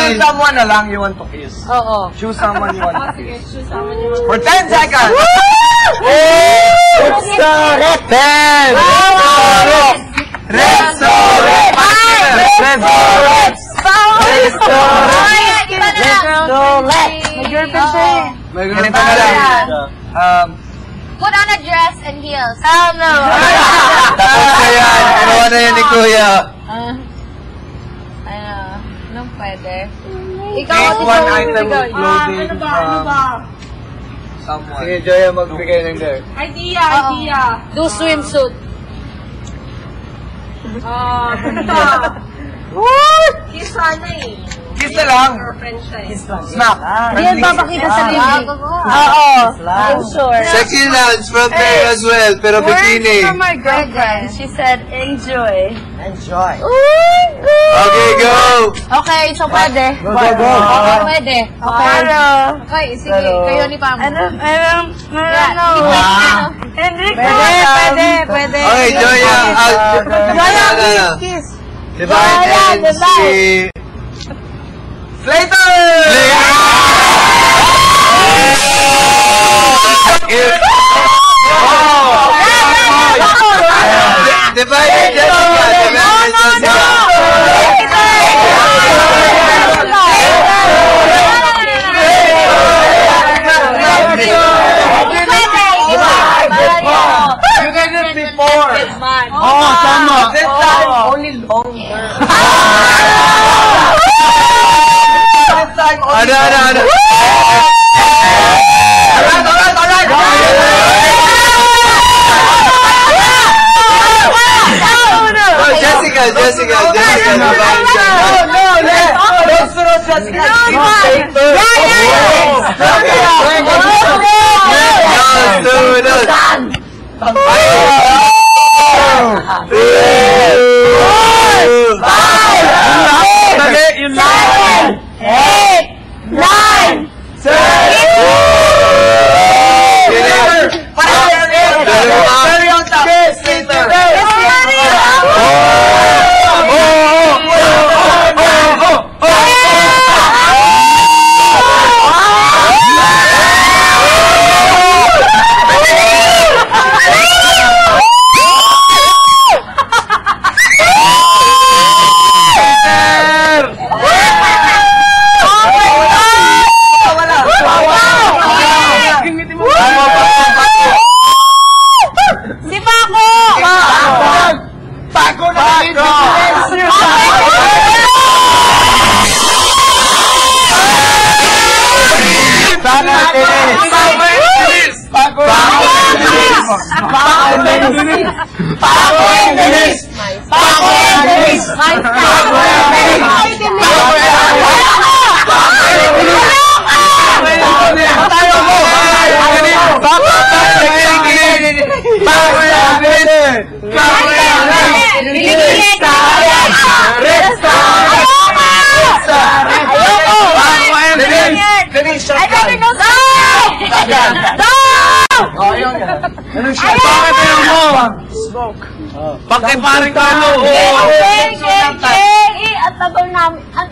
Choose someone na lang you want to kiss. Oo. Choose someone you want to kiss. Choose someone you want to For 10 seconds! It's the red pen! Red Soret! May girlfriend siya eh. May ganito na lang. Put on a dress and heels. Oh no. Tapos na yan. Ano na yan ni Kuya? Anong pwede? Take one item of clothing Ano ba? someone. Sige, Joya, magbigay ng there. Idea. Do swimsuit. Kiss sana eh. Kiss na lang. Girlfriend siya eh. Snap. Hindi yan papakita sa bibig. Oo. I'm sure. Sexy lounge from there as well, pero bikini. From my girlfriend. She said, enjoy. Enjoy. Okay, go! Okay, so pwede. Go. Okay, pwede. Okay. Okay, sige. Kayo ni Pam. Pwede. Okay, Joya. Kiss. Divine and si... Slater! Divine and Jessica. You guys did before. Oh, tama. This time, only longer. This time, only Ano? Alright. Jessica. No, Jessica. Pakiparing ka, no? At tagal namin.